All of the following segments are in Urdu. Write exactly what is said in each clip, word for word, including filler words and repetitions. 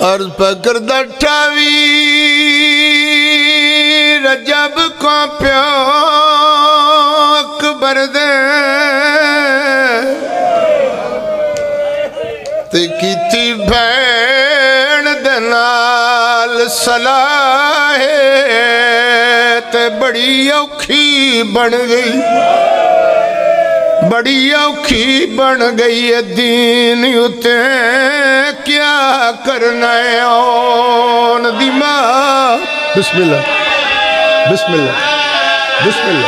عرض پکر دٹھاوی رجب کو پیو اکبر دے تے کیتی بھین دنال صلاح تے بڑی اوکھی بن گئی بڑی اوکھی بن گئی دین اتے کیا کرنا ہے اون دماغ بسم اللہ بسم اللہ بسم اللہ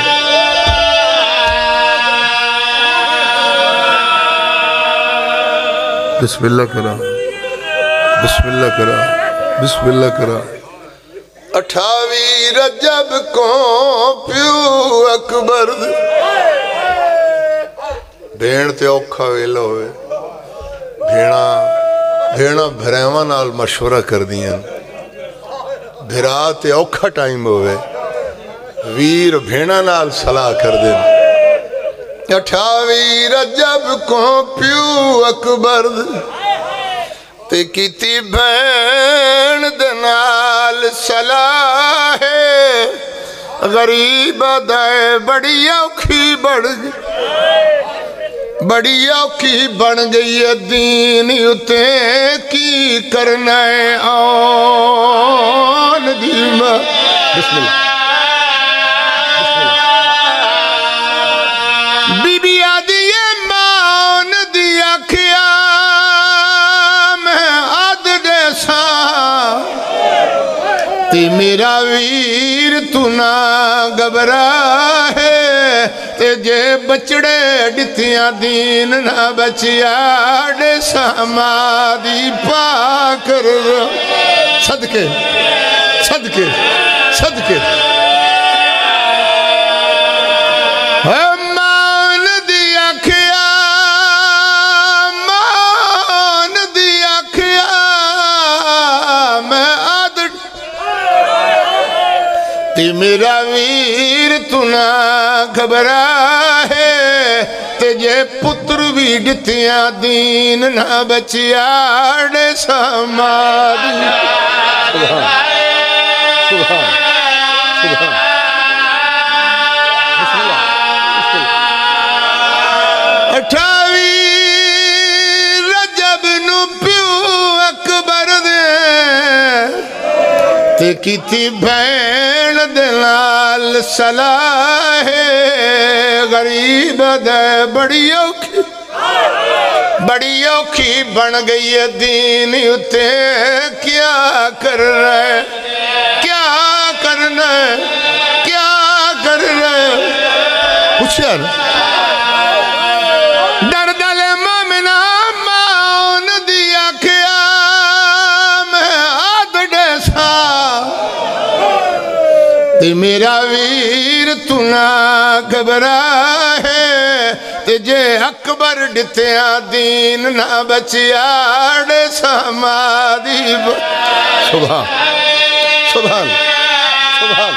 بسم اللہ کرا بسم اللہ کرا بسم اللہ کرا اٹھاوی رجب کو پیو اکبر بھیڑ تے اوکھا ویلا ہوئے بھیڑا بھیڑا بھریواں نال مشورہ کر دیاں بھیڑا تے اوکھا ٹائم ہوئے ویر بھیڑا نال صلاح کر دیں اٹھاوی رجب کو پیو اکبر تے کیتی بھین دنال صلاح غریب دائے بڑی اوکھی بڑھ بڑی اوکھی بن گئی دین اتے کی کرنا ہے آن دیمہ بسم اللہ بی بی آدھی مان دیا کیا میں آدھ دیسا تی میرا ویر تو نہ گبرا ہے تے جے بچڑے ڈتیاں دین نہ بچیا دیسا مادی پاکر صدقے صدقے صدقے مان دیا کیا مان دیا کیا میں آدھ تی میرا ویر تو نہ گھبرا ہے تے جے پتر بھی ڈتیاں دین نہ بچیا دیسا مادی سبحان سبحان سبحان اٹھاوی رجب نو پیو اکبر دے تے کیتی بھین دلال صلاح غریب دے بڑی اوکھی بڑی اوکھی بن گئی دین اتے کیا کر رہے کیا کرنا کیا کر رہے پوچھا نا ڈر دل مومنہ مان دیا کیا میں آدھ دیسا تے میرا ویر تو نہ گھبرا ہے تے جے اکبر ڈتیاں دین نہ بچیا دیسا مادی سبحان سبحان سبحان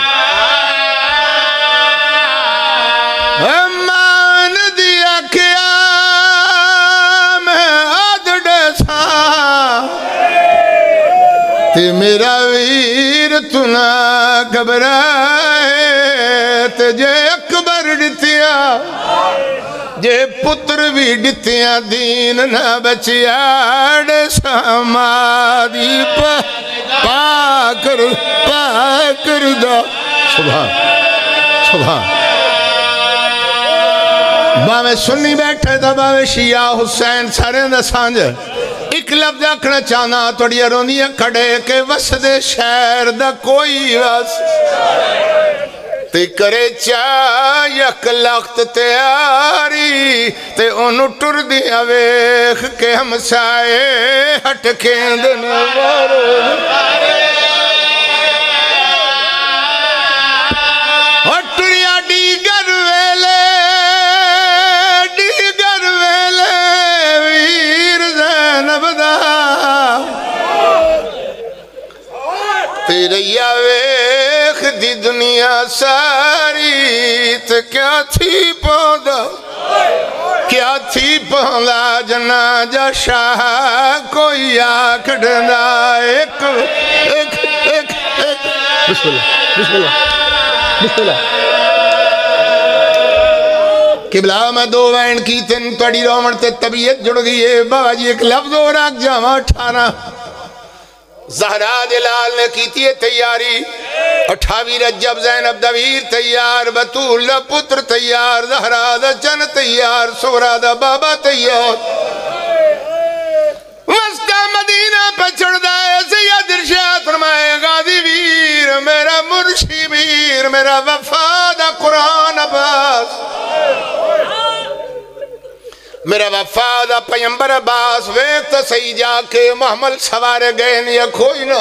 مان دیا کیا میں آدھ دیسا تے میرا ویر تو نہ گھبرا ہے تے جے اکبر ڈتیاں جے پتر بھی ڈتیاں دین نہ بچیا دیسا مادی پاکر پاکر دا سبحان سبحان باوے سنی بیٹھے دا باوے شیعہ حسین سارے دا سانج ایک لفظ آکھنا چاہنا توڑی ارونیاں کھڑے کہ وسد شہر دا کوئی وس تے کرے چاہ یک لخت تیاری تے انہوں ٹر دیا ویخ کے ہم سائے ہٹ کھیندن وارو اور ٹریا ڈیگر ویلے ڈیگر ویلے ویر زینب دا تیریا ویخ دی دنیا ساری تے کیا تھی پودا کیا تھی پہلا جنا جا شاہ کوئی آکھ ڈنا ایک ایک ایک ایک بسم اللہ بسم اللہ بسم اللہ قبلہ میں دو وین کی تن توڑی رومن تے طبیعت جڑ گئی ہے بابا جی ایک لفظ اور آگ جامع اٹھانا زہرا دلال نے کیتی ہے تیاری اٹھاوی رجب زینب دویر تیار بطول پتر تیار زہرا دا چن تیار سورا دا بابا تیار وسطہ مدینہ پہ چڑھ دائے سید ارشاد فرمائے غازی ویر میرا مرشی ویر میرا وفادہ قرآن عباس میرا وفادہ پیمبر عباس ویکت سی جا کے محمل سوارے گئے یا کوئی نہ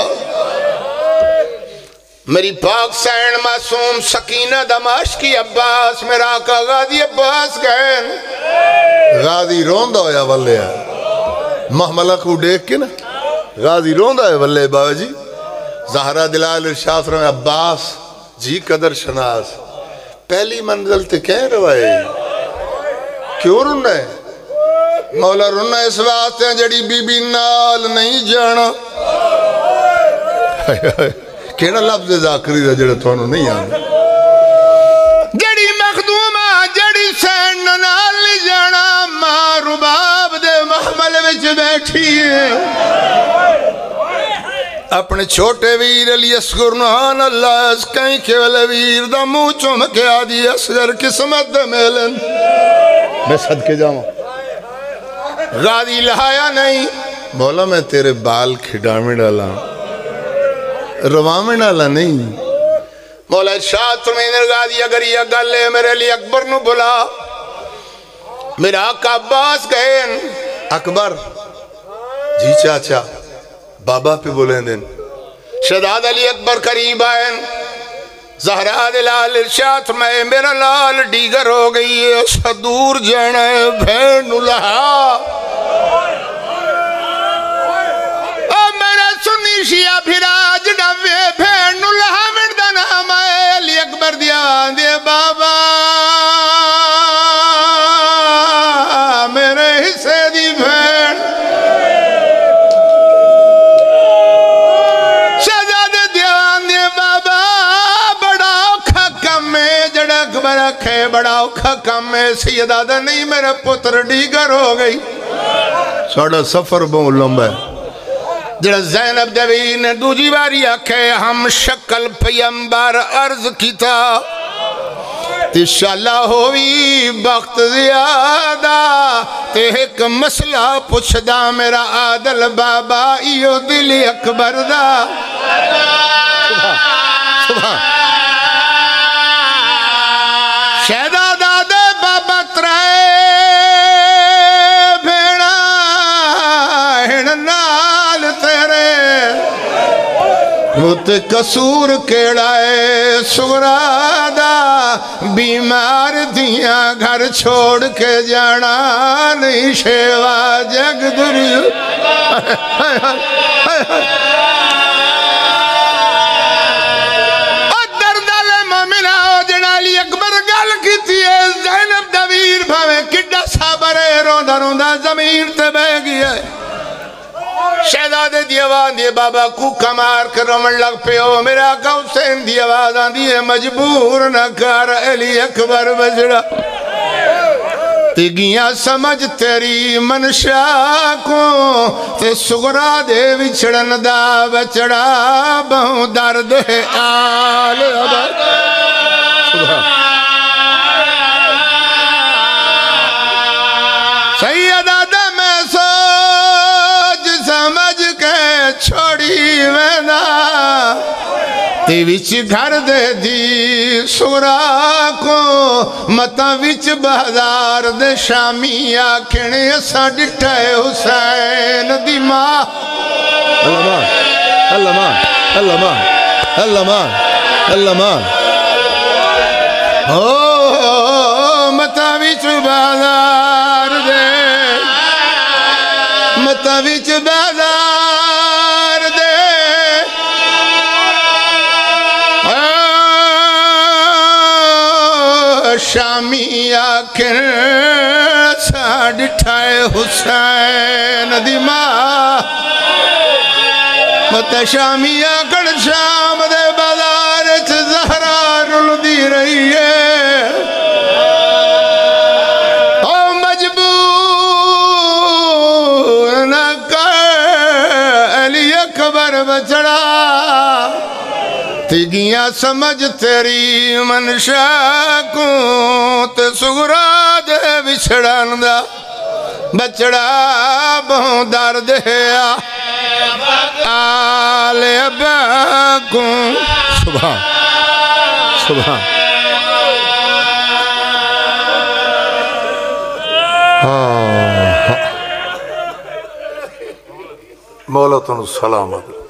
میری پاک سین معصوم سکینہ دماش کی عباس میرا آقا غازی عباس گئے غازی روندہ ہویا واللے ہے محملہ کو دیکھ کے نا غازی روندہ ہے واللے بابا جی زہرہ دلال ارشاد فرمائے عباس جی قدر شناس پہلی منزل تے کہیں روائے کیوں رنہ ہے مولا رنہ اس واسطے جڑی بی بی نال نہیں جانا کہنا لفظ ذاکری دا جڑا تھوانو نہیں آنا جڑی مخدومہ جڑی سین نال نہیں جانا ماں رباب دے محمل وچ بیٹھی ہے اپنے چھوٹے ویر علی اسگر نحان اللہ اس کہیں کے والے ویر دا مو چمکے آدھی اسگر قسمت دے میلن میں صدقے جاؤں غازی لہایا نہیں مولا میں تیرے بال کھڑامیں ڈالا روامیں ڈالا نہیں مولا ارشاد فرمائے غازی اگر یہ گلے میرے لیے اکبر نو بلا میرا آقا عباس کہیں اکبر جی چاچا بابا پہ بولیں دن شہزاد علی اکبر قریب آئیں زہرا دلال ارشاد فرمائے میرا لال ڈیگر ہو گئی ہے اس دور جانا ہے بھین لہا او میرا سنی شیعہ بھراج ڈوے بھین لہا مردہ نام ہے علی اکبر دیا دے بابا میرے حصے دی بھین رکھے بڑا اوکھا کم ہے سیدادہ نہیں میرے پتر ڈیگر ہو گئی سوڑا سفر بہت لمبا ہے جڑا زینب دوی نے دوجی باری آکھے ہم شکل پیمبر عرض کیتا انشاءاللہ ہوئی بخت زیادہ تے ایک مسئلہ پوچھ دا میرا عادل بابا ایو دل اکبر دا سبحان سبحان شہزادہ دے بابا ترائے بھیڑا ہن نال تیرے مت قصور کیڑائے سغرادہ بیمار دیاں گھر چھوڑ کے جانا نہیں شیوا جگ دریو زینب دویر بھاوے کڈا سابرے روندہ روندہ زمین تے بے گیا شہزاد دیوان دیے بابا کو کمار کر رمن لگ پہ ہو میرا آقا حسین دیوان دیے مجبور نہ کر علی اکبر بجڑا تیگیاں سمجھ تیری منشا کو تے سغرا دے وچڑن دا بچڑا بہوں درد ہے آل سبحان سیدہ دم سوچ سمجھ کے چھوڑی وینا تی وچ گھر دے دی سورا کو متا وچ بازار دے شامی آکھنے سا ڈٹھائے حسین دی ماں اللہ ماں اللہ ماں اللہ ماں اللہ ماں اللہ ماں او متا وچ بازار دے متا وچ بازار دے شامی آکھن سا ڈٹھائے حسین دی ماں متشامیہ کڑ شام دے بازار چ زہرا رل دی رہی ہے او مجبور نہ کر علی اکبر بچڑا تیگیاں سمجھ تیری منشا کو تے سغرا دے بچڑان دا بچڑا بہوں دار دے آل اباکم سبحان سبحان مولا تنو سلامت